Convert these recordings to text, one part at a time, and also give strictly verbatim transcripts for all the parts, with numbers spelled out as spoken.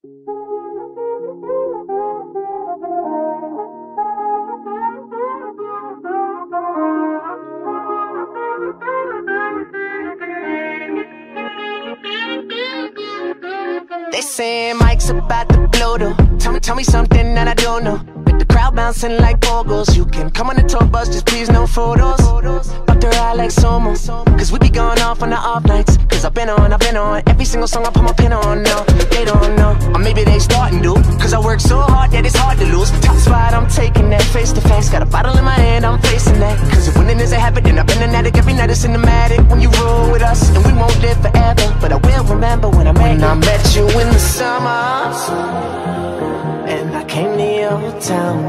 They saying Mike's about to blow though. Tell me, tell me something that I don't know. With the crowd bouncing like bogles, you can come on the tour bus, just please no photos. Up the ride like Somo, cause we be going off on the off nights. Cause I've been on, I've been on every single song I put my pin on. No, they don't know, or maybe they starting to. Cause I work so hard that it's hard to lose. Top spot, I'm taking that face to face. Got a bottle in my hand, I'm facing that. Cause if winning is a habit, then I've been an addict. Every night it's cinematic when you roll with us. And we won't live forever, but I will remember when I met, when I met you in the summer. And I came to your town.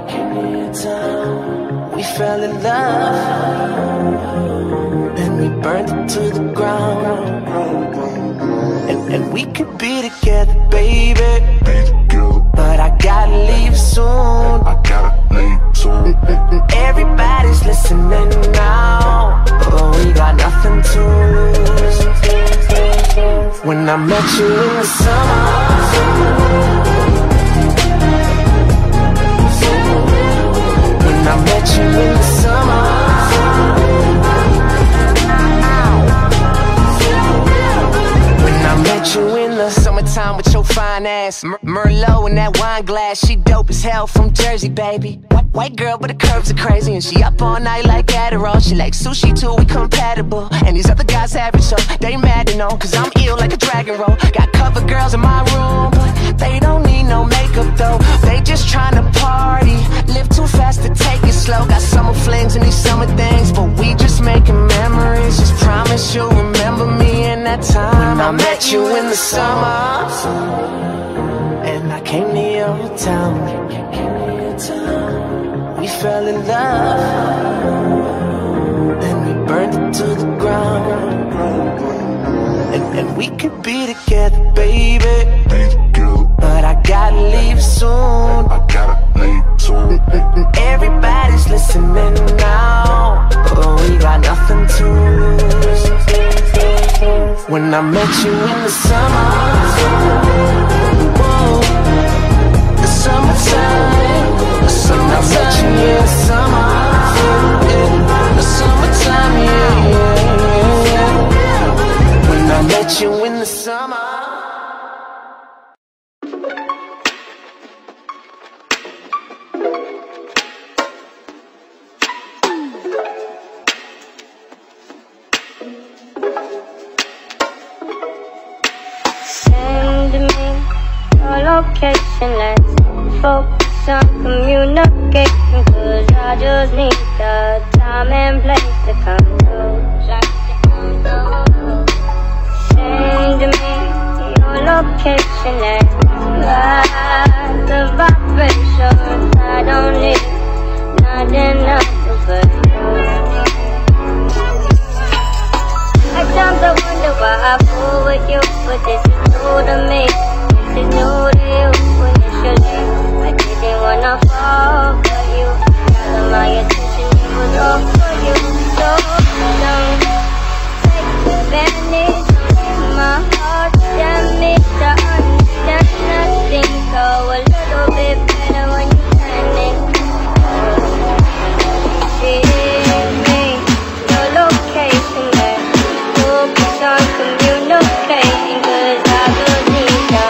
We fell in love, then we burned it to the ground. And, and we could be together, baby, but I gotta leave soon. I gotta leave soon. And, and, and everybody's listening now, but we got nothing to lose. When I met you in the summer, I met you in the summer. When I met you in the summertime with your fine ass, Mer Merlot in that wine glass. She dope as hell from Jersey, baby. White, white girl, but the curves are crazy. And she up all night like Adderall. She like sushi too, we compatible. And these other guys average, so they mad to know. Cause I'm ill like a dragon roll. Got cover girls in my room, but they don't need no makeup though. They just tryna party, live too fast to take it slow. Got summer flings and these summer things, but we just making memories. Just promise you'll remember me in that time when I met you in the summer. And I came to your town. We fell in love, then we burned it to the ground. And, and we could be together, baby, but I gotta leave soon. I gotta leave soon. And, and, and everybody's listening now, but we got nothing to lose. When I met you in the summer, whoa, the summertime, the summertime, I met you in the summer, yeah, the summertime, yeah, yeah, yeah. When I met you in the summer. Location, let's focus on communication. Cause I just need the time and place to come through. Send me your location, let's ride the vibrations. I don't need nothing else but you. At times I wonder why I fool with you, but this is new to me. This is new to you initially. I didn't wanna fall for you. All of my attention, it was all for you. So don't take advantage of my heart. Damn me to understand nothing. Go a little bit better when you turn it. Give me your location, let's focus on communicating. Cause I just need you.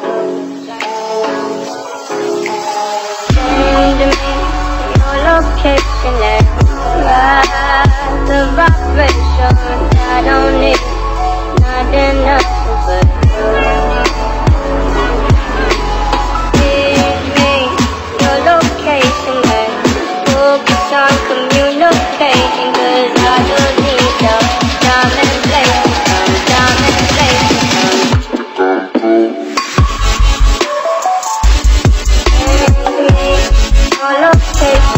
Okay. your case.